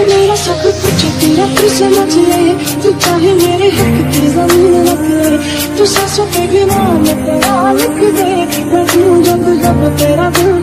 मेरा सब कुछ तेरा, तू समझ ले, तू चाहे मेरे हक की जमीन रख ले, तू सांसों पे भी नाम तेरा लिख दे, मैं हूँ जब जब तेरा दिल